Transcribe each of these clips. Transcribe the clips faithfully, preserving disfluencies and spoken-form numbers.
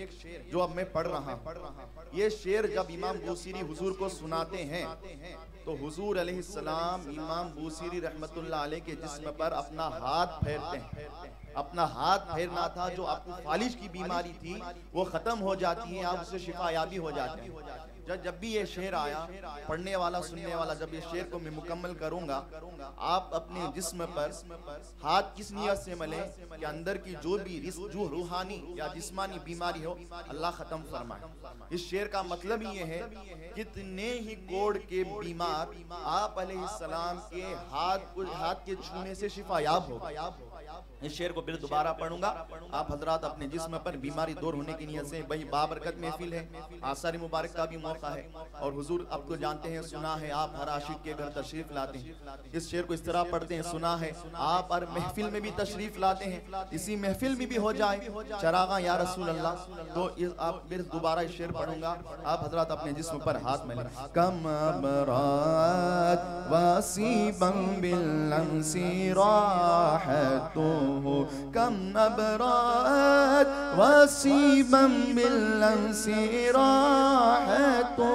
جو اب میں پڑھ رہا ہوں، یہ شعر جب امام بوصیری حضور کو سناتے ہیں تو حضور علیہ السلام امام بوصیری رحمت اللہ علیہ کے جسم پر اپنا ہاتھ پھیرتے ہیں. اپنا ہاتھ پھیرنا تھا، جو آپ کو فالج کی بیماری تھی وہ ختم ہو جاتی ہے، آپ اسے شفا یابی ہو جاتے ہیں. جب جب بھی یہ شعر آیا، پڑھنے والا سننے والا، جب یہ شعر کو میں مکمل کروں گا، آپ اپنے جسم پر ہاتھ کس نیت سے ملیں کہ اندر کی جو بھی جو روحانی یا جسمانی بیماری ہو اللہ ختم فرمائے. اس شعر کا مطلب یہ ہے کتنے ہی کوڑ کے بیمار آپ علیہ السلام کے ہاتھ ہاتھ کے چھونے سے شفا یاب ہو. اس شعر کو پھر دوبارہ پڑھوں گا. آپ حضرات اپنے جسم پر بیماری دور ہونے کی نیت سے، وہی بابرکت محفل ہے، آثار مبارک کا بھی موقع ہے، اور حضور اب تو جانتے ہیں، سنا ہے آپ ہر عاشق کے گھر تشریف لاتے ہیں. اس شعر کو اس طرح پڑھتے ہیں، سنا ہے آپ ہر محفل میں بھی تشریف لاتے ہیں، اسی محفل میں بھی ہو جائے چراغاں یا رسول اللہ. تو آپ پھر دوبارہ اس شعر پڑھوں گا. آپ حضرات اپنے جسم پر ہاتھ ملیں. کم ابرات واسیبا بالامس راحتو کم ابرات واسیبا بالامس راحتو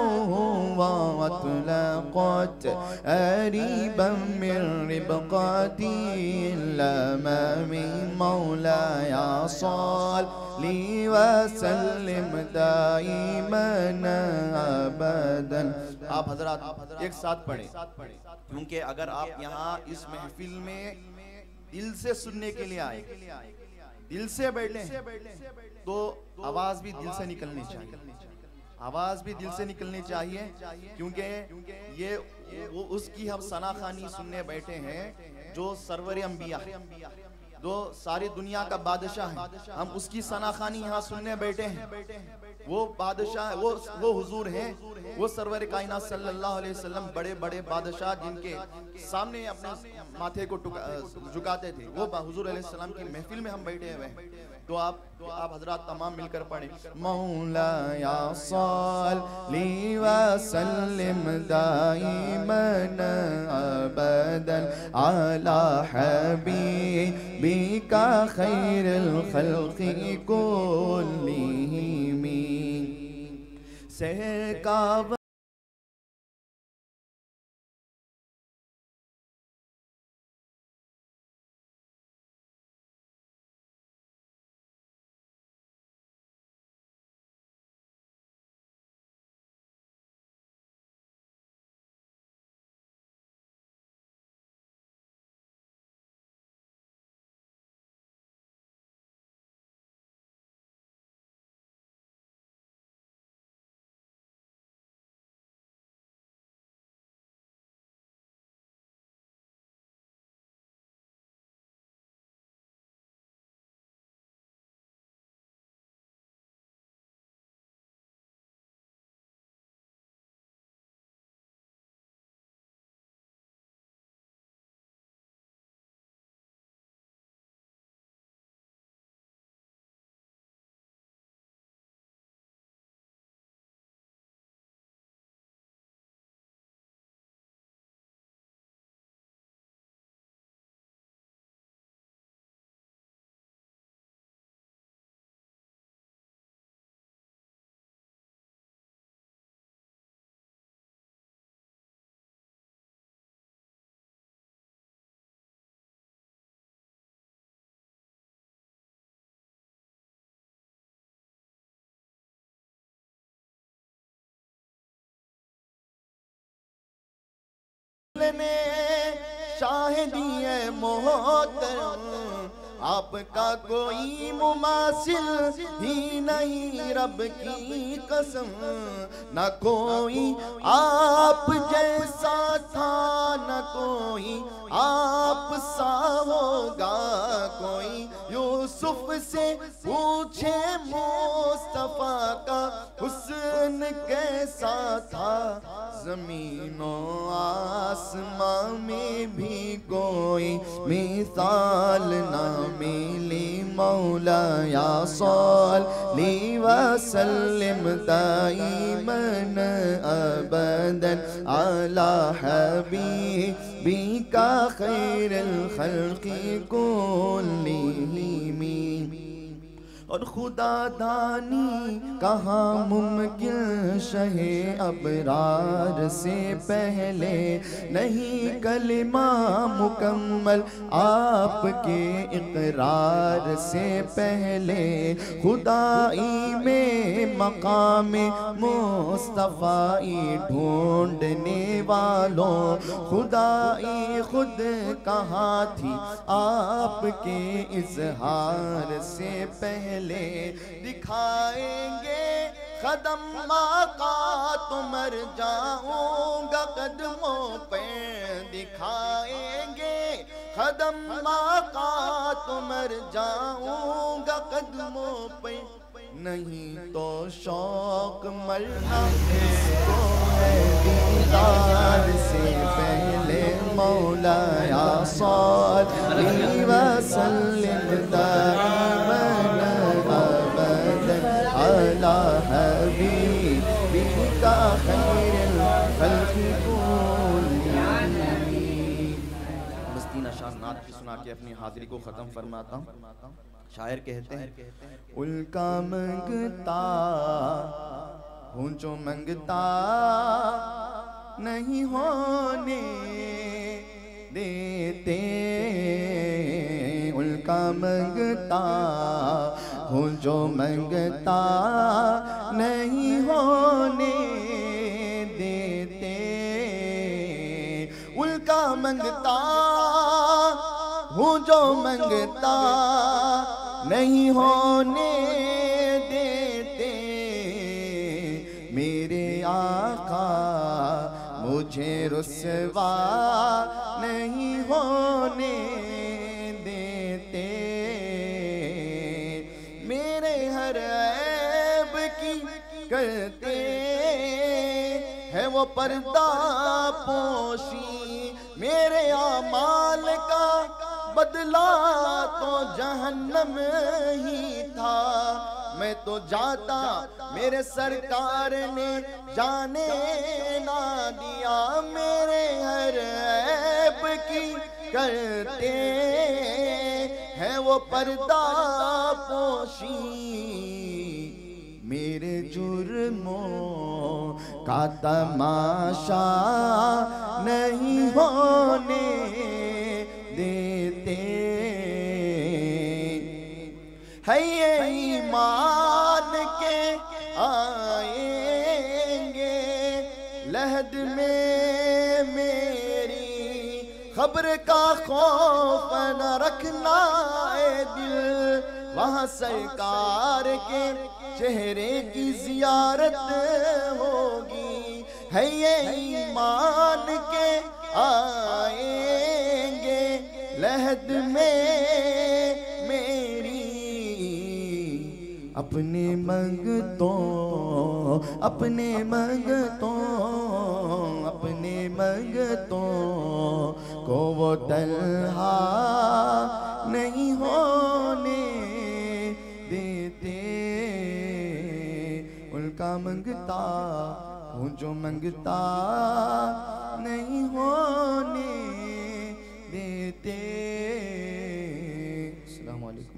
واطلقت اریبا من ربقاتی الامام مولاي صلی وسلم دائما ابدا. آپ حضرات ایک ساتھ پڑھیں، کیونکہ اگر آپ یہاں اس محفل میں دل سے سننے کے لیے آئے، دل سے بیٹھے ہیں، تو آواز بھی دل سے نکلنی چاہیے. آواز بھی دل سے نکلنی چاہیے، کیونکہ یہ وہ اس کی ہم ثنا خوانی سننے بیٹھے ہیں جو سرور انبیاء ہے، جو ساری دنیا کا بادشاہ ہے. ہم اس کی ثنا خوانی یہاں سننے بیٹھے ہیں. وہ بادشاہ، وہ وہ حضور ہیں، وہ سرور کائنات صلی اللہ علیہ وسلم، بڑے بڑے بادشاہ جن کے سامنے اپنے ماتھے کو جھکاتے تھے، وہ حضور علیہ السلام کی محفل میں ہم بیٹھے ہوئے ہیں. تو آپ آپ حضرات تمام مل کر پڑھیں. مولاي صلی وسلم دائما ابدا على حبيبك خير الخلق كلهم. سہکا نے شاہدی ہے محترم، آپ کا کوئی مماثل ہی نہیں رب کی قسم. نہ کوئی آپ جیسا تھا، نہ کوئی آپ سا ہوگا. کوئی یوسف سے پوچھے مصطفیٰ کا حسن کیسا تھا. زمین و آسمان میں بھی کوئی مثال نہ ملی. مولاي صلی وسلم دائما ابدا على حبيبك خير الخلق كلهم. اور خدا دانی کہاں ممکن شہ ابرار سے پہلے نہیں کلمہ مکمل آپ کے اقرار سے پہلے خدائی میں مقام مصطفی ڈھونڈنے والوں خدائی خود کہاں تھی آپ کے اظہار سے پہلے دکھائیں گے قدم آقا تو مر جاؤں گا قدموں پہ دکھائیں گے قدم آقا تو مر جاؤں گا قدموں پہ نہیں تو شوق مرنا اس کو ہے دیدار سے پہلے مولا یا صلی وسلم دائما ابدا علی حبیبک خیر الخلق کلہم۔ بس تین اشعار نعت کی سنا کے اپنی حاضری کو ختم فرماتا ہوں۔ شاعر کہتے ہیں الکا منگتا ہوں جو منگتا نہیں ہونے دیتے الکا منگتا ہوں جو منگتا نہیں ہونے دیتے الکا منگتا ہوں جو منگتا نہیں ہونے دیتے میرے آقا مجھے رسوا نہیں ہونے دیتے میرے ہر عیب کی کرتے ہے وہ پردہ پوشی میرے اعمال کا بدلہ تو جہنم ہی تھا میں تو جاتا میرے سرکار نے جانے نہ دیا میرے ہر عیب کی کرتے ہیں وہ پردہ پوشی میرے جرموں کا تماشا نہیں ہونے دیتے ہے یہ ایمان کے آئیں گے لحد میں میری خبر کا خوف نہ رکھنا اے دل وہاں سرکار کے چہرے کی زیارت ہوگی ہے یہ ایمان کے آئیں گے لحد میں میری اپنے منگتوں اپنے منگتوں اپنے منگتوں کو وہ تنہا نہیں ہونے دیتے ان کا منگتا ہوں جو منگتا نہیں ہونے دیتے۔ السلام علیکم۔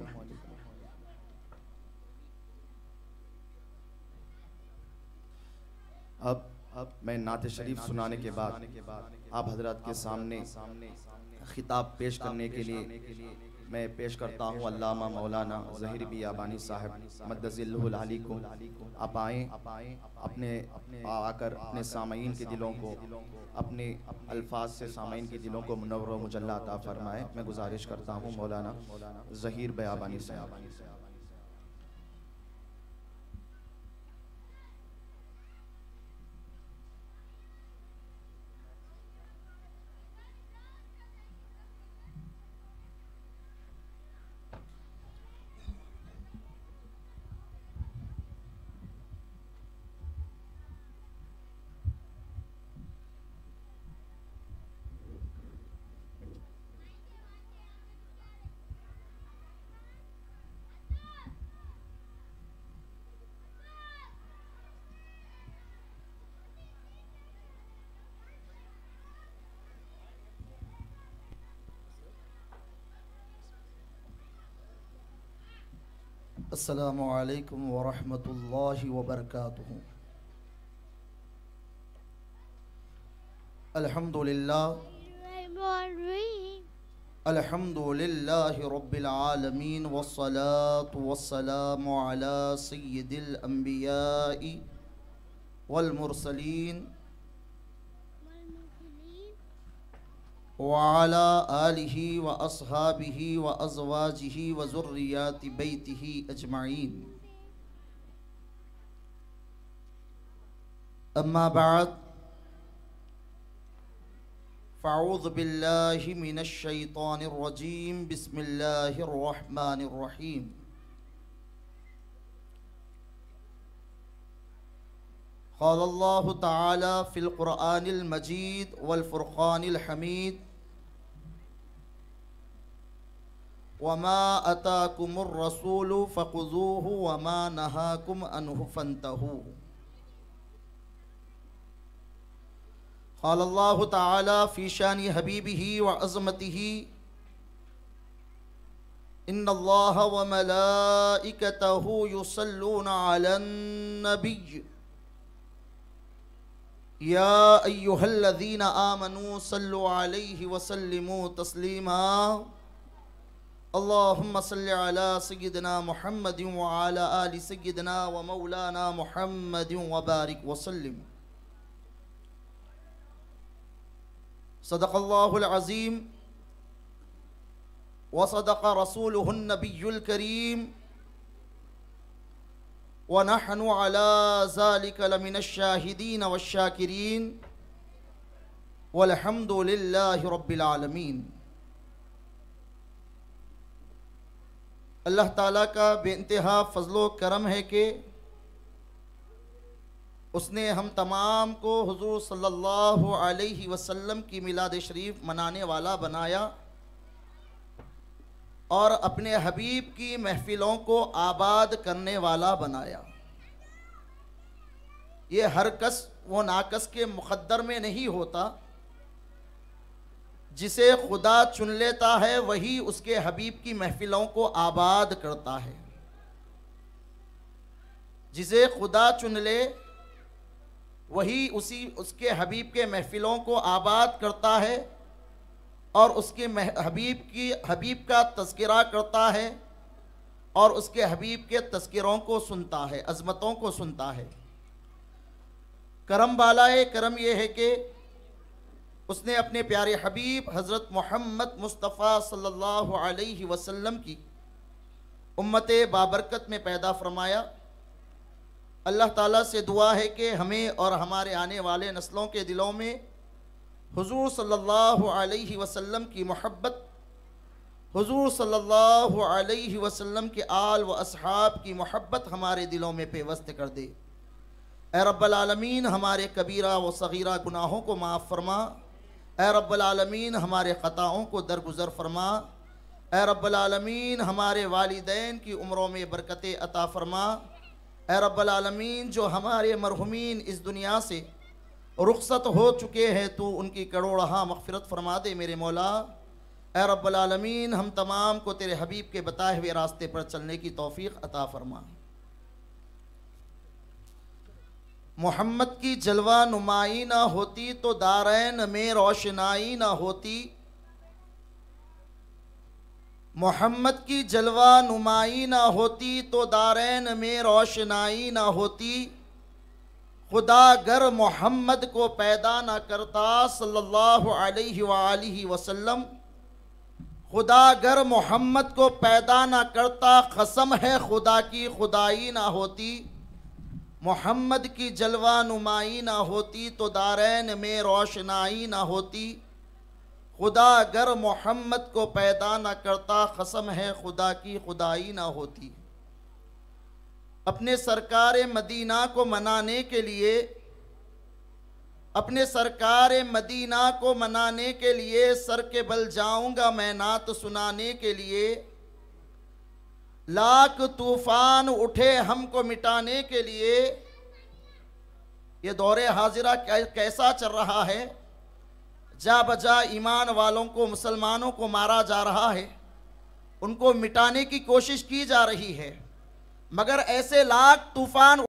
اب میں نعت شریف سنانے کے بعد آپ حضرات کے سامنے خطاب پیش کرنے کے لیے میں پیش کرتا ہوں علامہ مولانا ظہیر بیابانی صاحب مدذ اللہ العلی کو۔ آپ آئیں اپنے آ کر اپنے سامعین کے دلوں کو اپنے الفاظ سے سامعین کے دلوں کو منور و مجلہ عطا فرمائے۔ میں گزارش کرتا ہوں مولانا ظہیر بیابانی صاحب۔ السلام علیکم ورحمۃ اللہ وبرکاتہ۔ الحمد للہ الحمد للہ رب العالمین والصلاة والسلام علی سید الانبیاء والمرسلین وعلى آلہ واصحابہ وازواجہ وذریات بیتہ اجمعین۔ اما بعد فاعوذ باللہ من الشیطان الرجیم، بسم اللہ الرحمن الرحیم۔ قال اللہ تعالی فی القرآن المجید والفرقان الحمید، وما اتاکم الرسول فخذوہ وما نہاکم عنہ فانتہوا۔ قال اللہ تعالی فی شان حبیبہ وعظمتہ، ان اللہ وملائکتہ یصلون علی النبی یا ایہا الذین آمنوا صلوا علیہ وسلموا تسلیما۔ اللہم صل علی سیدنا محمد وعلی آل سیدنا ومولانا محمد وبارک وسلم۔ صدق اللہ العظیم وصدق رسولہ النبی الکریم، ونحن على ذلك لمن الشاہدین والشاکرین، والحمد للہ رب العالمین۔ اللہ تعالیٰ کا بے انتہا فضل و کرم ہے کہ اس نے ہم تمام کو حضور صلی اللہ علیہ وسلم کی میلاد شریف منانے والا بنایا اور اپنے حبیب کی محفلوں کو آباد کرنے والا بنایا۔ یہ ہر کس و ناکس کے مقدر میں نہیں ہوتا، جسے خدا چن لیتا ہے وہی اس کے حبیب کی محفلوں کو آباد کرتا ہے۔ جسے خدا چن لے وہی اسی اس کے حبیب کے محفلوں کو آباد کرتا ہے اور اس کے حبیب کی حبیب کا تذکرہ کرتا ہے اور اس کے حبیب کے تذکروں کو سنتا ہے، عظمتوں کو سنتا ہے۔ کرم بالائے کرم یہ ہے کہ اس نے اپنے پیارے حبیب حضرت محمد مصطفیٰ صلی اللہ علیہ وسلم کی امت بابرکت میں پیدا فرمایا۔ اللہ تعالیٰ سے دعا ہے کہ ہمیں اور ہمارے آنے والے نسلوں کے دلوں میں حضور صلی اللہ علیہ وسلم کی محبت، حضور صلی اللہ علیہ وسلم کے آل و اصحاب کی محبت ہمارے دلوں میں پیوست کر دے۔ اے رب العالمین ہمارے کبیرہ و صغیرہ گناہوں کو معاف فرما۔ اے رب العالمین ہمارے خطاؤں کو درگزر فرما۔ اے رب العالمین ہمارے والدین کی عمروں میں برکت عطا فرما۔ اے رب العالمین جو ہمارے مرحومین اس دنیا سے رخصت ہو چکے ہیں تو ان کی کروڑہا مغفرت فرما دے میرے مولا۔ اے رب العالمین ہم تمام کو تیرے حبیب کے بتائے ہوئے راستے پر چلنے کی توفیق عطا فرما۔ محمد کی جلوہ نمائی نہ ہوتی تو دارین میں روشنائی نہ ہوتی۔ محمد کی جلوہ نمائی نہ ہوتی تو دارین میں روشنائی نہ ہوتی۔ خدا گر محمد کو پیدا نہ کرتا صلی اللہ علیہ وآلہ وسلم، خدا گر محمد کو پیدا نہ کرتا قسم ہے خدا کی خدائی نہ ہوتی۔ محمد کی جلوہ نمائی نہ ہوتی تو دارین میں روشنائی نہ ہوتی۔ خدا گر محمد کو پیدا نہ کرتا قسم ہے خدا کی خدائی نہ ہوتی۔ اپنے سرکار مدینہ کو منانے کے لیے اپنے سرکار مدینہ کو منانے کے لیے سر کے بل جاؤں گا میں نعت سنانے کے لیے۔ لاکھ طوفان اٹھے ہم کو مٹانے کے لیے۔ یہ دور حاضرہ کیسا چل رہا ہے؟ جا بجا ایمان والوں کو، مسلمانوں کو مارا جا رہا ہے، ان کو مٹانے کی کوشش کی جا رہی ہے۔ مگر ایسے لاکھ طوفان